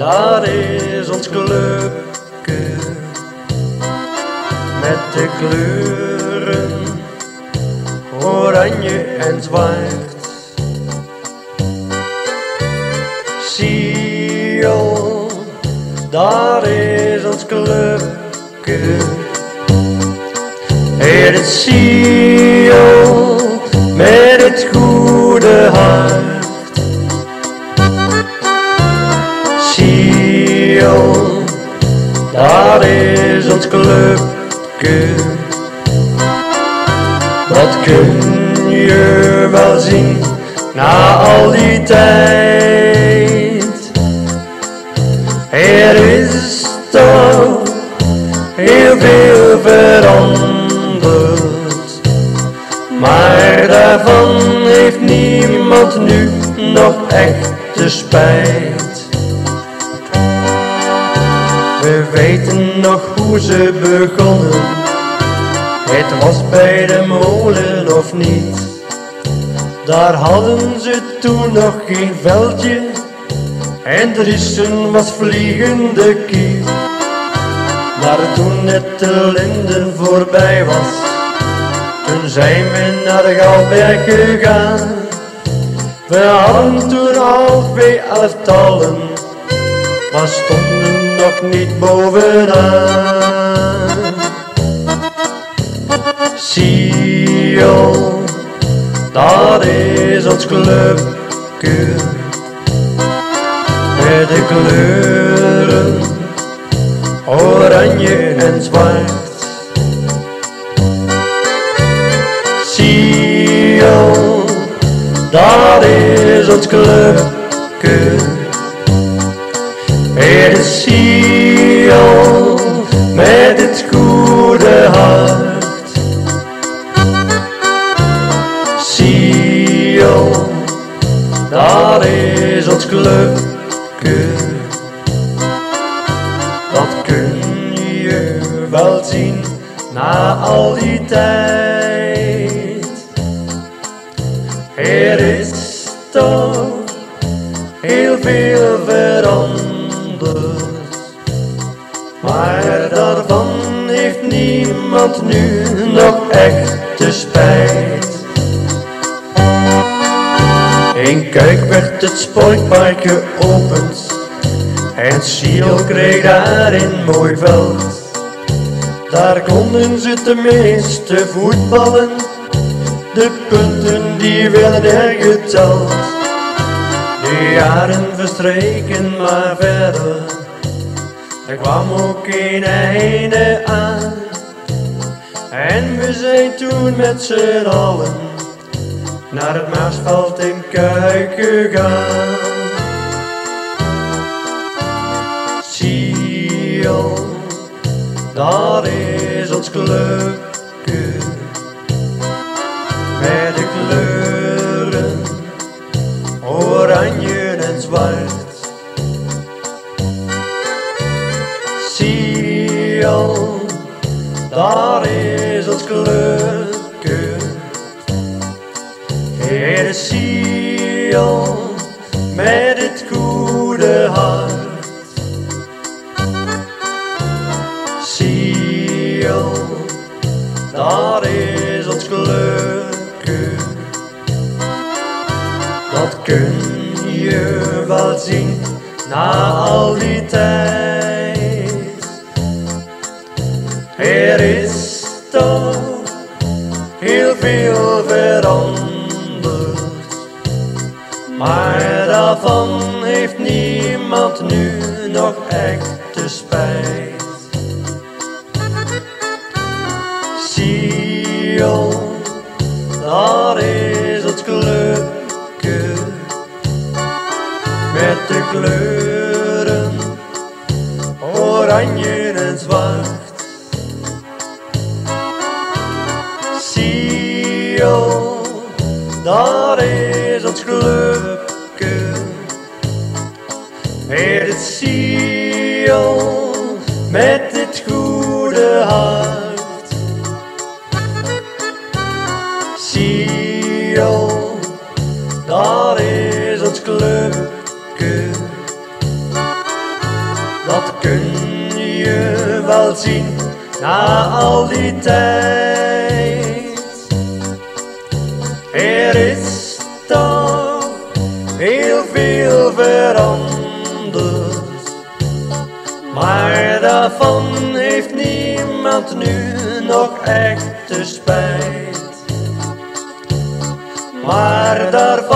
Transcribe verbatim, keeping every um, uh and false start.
daar is ons clubke met de kleuren oranje en zwart. Sion, daar is ons clubke. Het is Sion met het goede hart. Sion, daar is ons clubke. Dat kun je wel zien na al die tijd. Er is toch heel veel veranderd, maar daarvan heeft niemand nu nog echt de spijt. We weten nog hoe ze begonnen, het was bij de molen of niet. Daar hadden ze toen nog geen veldje en Driessen was vliegende kier. Maar toen net de Linden voorbij was, toen zijn we naar de Galberg gegaan. We hadden toen al twee elftallen, maar stonden nog niet bovenaan. Sion, daar is ons clubke met de kleuren oranje en zwart. Sion, daar is ons clubke. Het is Sion met het goede hart. Sion, daar is ons clubke. Dat kun je wel zien na al die tijd. Er is toch heel veel veranderd, maar daarvan heeft niemand nu nog echt de spijt. In Kuik werd het sportpark geopend en Sion kreeg daar een mooi veld. Daar konden ze tenminste voetballen, de punten die werden er geteld. De jaren verstreken maar verder, er kwam ook geen einde aan. En we zijn toen met z'n allen naar het Maasveld in Kuik gegaan. Sion, daar is ons clubke met de kleuren oranje en zwart. Sion, daar is ons clubke. Het is Sion met het goede hart. Sion, daar is ons clubke. Dat kun je wel zien na al die tijd. Er is toch heel veel veranderd, maar daarvan heeft niemand nu nog echt de spijt. Sion, daar is ons clubke met de kleuren oranje en zwart. Sion, daar is ons clubke. Het is Sion met het goede hart. Sion, daar is ons clubke. wel zien na al die tijd. Er is toch heel veel veranderd, maar daarvan heeft niemand nu nog echt de spijt. Maar daarvan